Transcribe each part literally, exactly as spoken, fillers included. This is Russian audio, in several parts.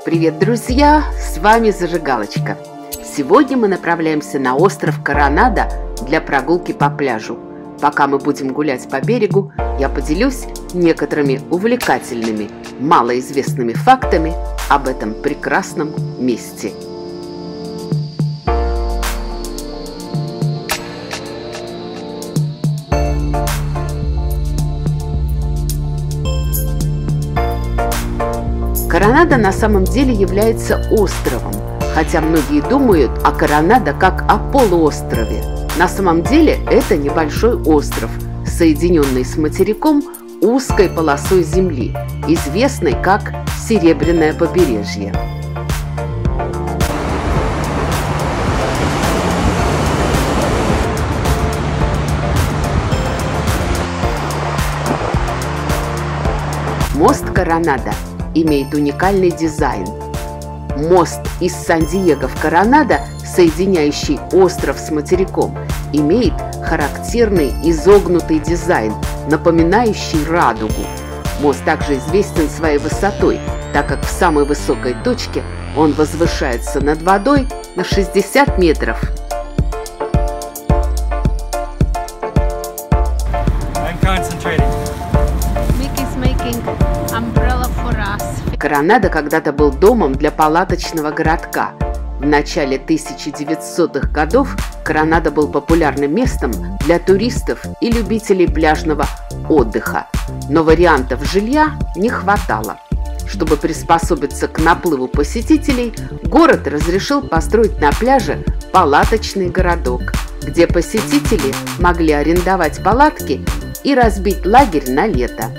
Привет, друзья! С вами Зажигалочка. Сегодня мы направляемся на остров Коронадо для прогулки по пляжу. Пока мы будем гулять по берегу, я поделюсь некоторыми увлекательными, малоизвестными фактами об этом прекрасном месте. Коронадо на самом деле является островом, хотя многие думают о Коронадо как о полуострове. На самом деле это небольшой остров, соединенный с материком узкой полосой земли, известной как Серебряное побережье. Мост Коронадо имеет уникальный дизайн. Мост из Сан-Диего в Коронадо, соединяющий остров с материком, имеет характерный изогнутый дизайн, напоминающий радугу. Мост также известен своей высотой, так как в самой высокой точке он возвышается над водой на шестьдесят метров. Коронадо когда-то был домом для палаточного городка. В начале тысяча девятисотых годов Коронадо был популярным местом для туристов и любителей пляжного отдыха, но вариантов жилья не хватало. Чтобы приспособиться к наплыву посетителей, город разрешил построить на пляже палаточный городок, где посетители могли арендовать палатки и разбить лагерь на лето.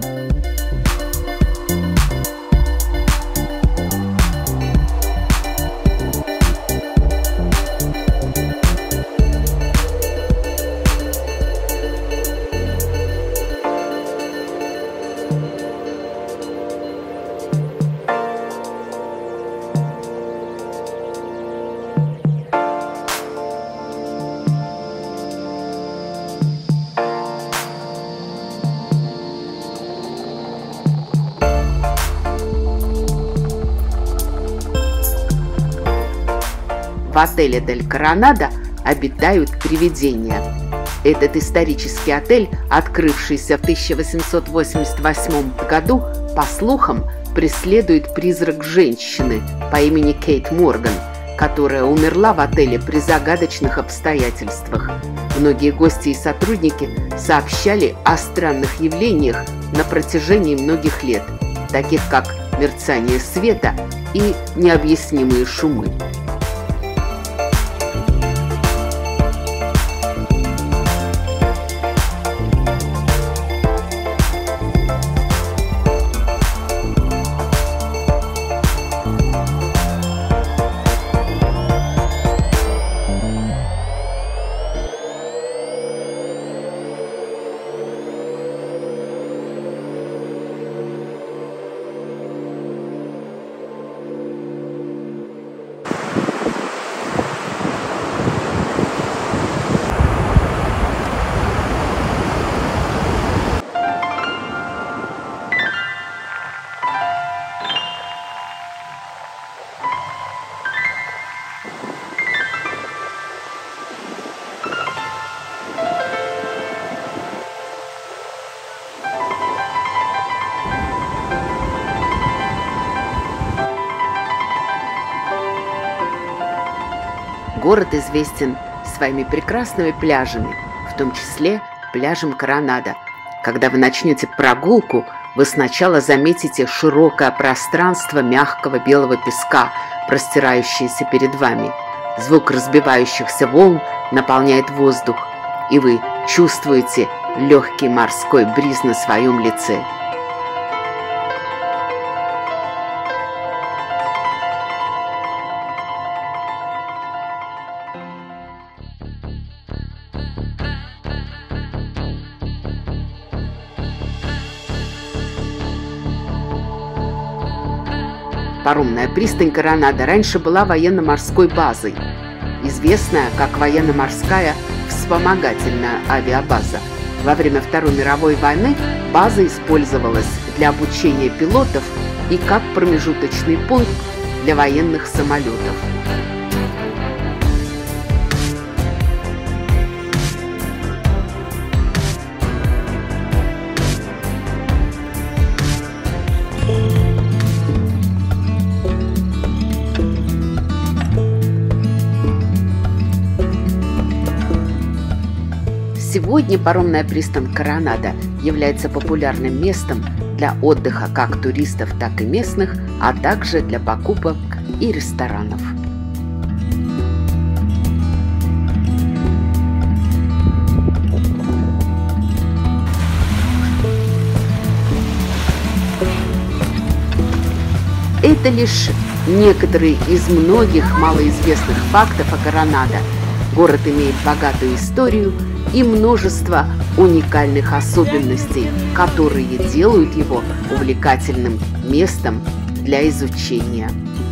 В отеле Дель Коронадо обитают привидения. Этот исторический отель, открывшийся в тысяча восемьсот восемьдесят восьмом году, по слухам, преследует призрак женщины по имени Кейт Морган, которая умерла в отеле при загадочных обстоятельствах. Многие гости и сотрудники сообщали о странных явлениях на протяжении многих лет, таких как мерцание света и необъяснимые шумы. Город известен своими прекрасными пляжами, в том числе пляжем Коронадо. Когда вы начнете прогулку, вы сначала заметите широкое пространство мягкого белого песка, простирающееся перед вами. Звук разбивающихся волн наполняет воздух, и вы чувствуете легкий морской бриз на своем лице. Паромная пристань Коронадо раньше была военно-морской базой, известная как военно-морская вспомогательная авиабаза. Во время Второй мировой войны база использовалась для обучения пилотов и как промежуточный пункт для военных самолетов. Сегодня паромная пристань Коронадо является популярным местом для отдыха как туристов, так и местных, а также для покупок и ресторанов. Это лишь некоторые из многих малоизвестных фактов о Коронадо. Город имеет богатую историю и множество уникальных особенностей, которые делают его увлекательным местом для изучения.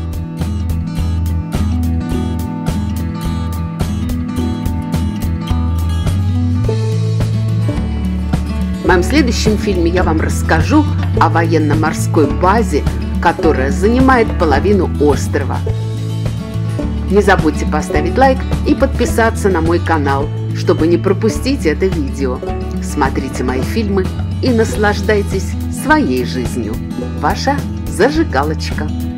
В моем следующем фильме я вам расскажу о военно-морской базе, которая занимает половину острова. Не забудьте поставить лайк и подписаться на мой канал, чтобы не пропустить это видео. Смотрите мои фильмы и наслаждайтесь своей жизнью. Ваша Зажигалочка.